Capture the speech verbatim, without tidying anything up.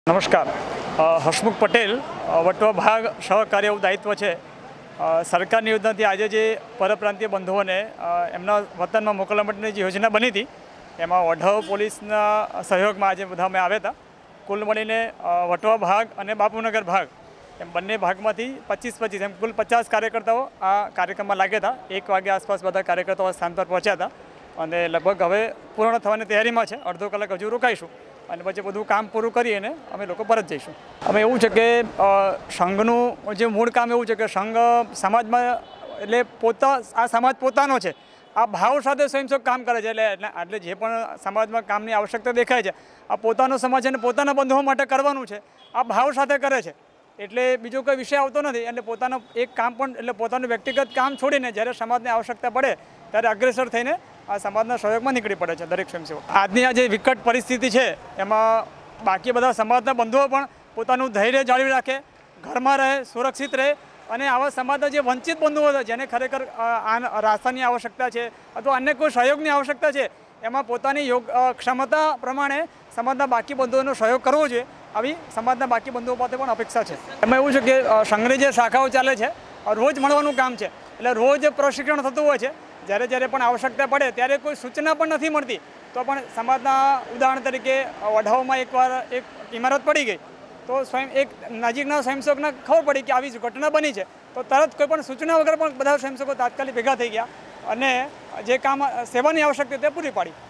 नमस्कार। हसमुख पटेल वटवा भाग सहकार्य दायित्व है। सरकार योजना थी आज जे परप्रांतीय बंधुओं ने एमना वतन में मोकलवा माटेनी जे योजना बनी थी एमां वढव पोलीसना सहयोग में आज बधा अमे आव्या हता। कुल मळीने वटवा भाग और बापूनगर भाग एम बंने भागमांथी पच्चीस पच्चीस एम कुल पचास कार्यकर्ताओं आ कार्यक्रम में लाग्या था। एक वागे आसपास बधा कार्यकर्ताओं स्थान पर पहुंचा था और लगभग हवे पूर्ण थवानी तैयारी में है। अर्धो कलाक हजू रोकाईशुं અને પછી બધું કામ પૂરું કરીને અમે લોકો પરત જઈશું। અમે એવું છે કે સંઘનું જે મૂળ કામ એવું છે કે સંઘ સમાજમાં એટલે પોતા આ સમાજ પોતાનો છે આ ભાવ સાથે સ્વયંસેવક કામ કરે છે। એટલે એટલે જે પણ સમાજમાં કામની આવશ્યકતા દેખાય છે આ પોતાનો સમાજ અને પોતાના બંધુઓ માટે કરવાનું છે આ ભાવ સાથે કરે છે। એટલે બીજો કોઈ વિષય આવતો નથી। એટલે પોતાનો એક કામ પણ એટલે પોતાનું વ્યક્તિગત કામ છોડીને જ્યારે સમાજની આવશ્યકતા પડે ત્યારે અગ્રેસર થઈને आ समाजना सहयोग में निकली पड़े दरेक स्वयंसेवक। आजनी आ विकट परिस्थिति है एमां बाकी बधा समाजना बंधुओं पण पोतानुं धैर्य जाळवी राखे, घर में रहे, सुरक्षित रहे और आवा समाजना जे वंचित बंधुओं है जेने खरेखर रास्तानी आवश्यकता है अथवा अन्य कोई सहयोगनी आवश्यकता है एमां पोतानी योग क्षमता प्रमाणे समाजना बाकी बंधुओं सहयोग करवो जोईए आवी समाजना बाकी बंधुओं पासे पण अपेक्षा है। एमां एवुं छे के संघनी जे शाखाओ चाले छे रोज मळवानुं काम छे एटले रोज प्रशिक्षण थतुं होय छे। જ્યારે જ્યારે પણ આવશ્યકતા પડે ત્યારે કોઈ સૂચના પણ નથી મળતી તો પણ સમાજના ઉદાહરણ તરીકે વઢાવમાં એકવાર એક ઇમારત પડી ગઈ તો સ્વયં એક નજીકના સ્વયંસેવકને ખબર પડી કે આવી ઘટના બની છે તો તરત કોઈ પણ સૂચના વગર પણ બધા સ્વયંસેવકો તાત્કાલિક ભેગા થઈ ગયા અને જે કામ સેવાની આવશ્યકતા તે પૂરી પાડી।